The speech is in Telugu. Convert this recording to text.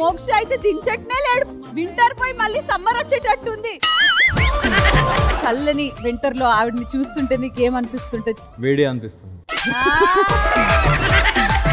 మోక్ష అయితే దించట్నే లేడు. వింటర్ పోయి మళ్ళీ సమ్మర్ వచ్చేటట్టుంది. చల్లని వింటర్ లో ఆవిడని చూస్తుంటే నీకేమనిపిస్తుంటది? వేడి అనిపిస్తుంది.